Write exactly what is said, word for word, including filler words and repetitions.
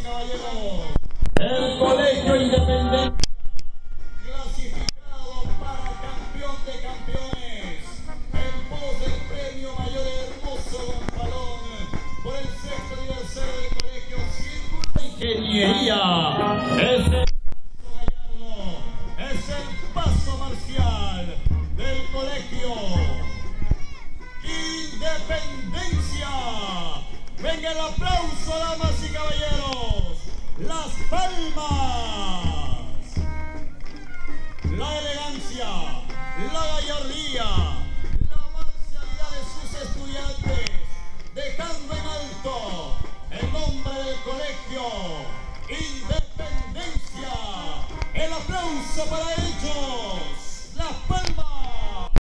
caballeros. El Colegio Independencia, clasificado para campeón de campeones, en pos del premio mayor hermoso Gonzalón, por el sexto aniversario del Colegio Círculo Ingeniería. Es el paso gallardo, es el paso marcial del Colegio Independencia. Venga el aplauso, damas y caballeros. Las palmas. La elegancia, la gallardía.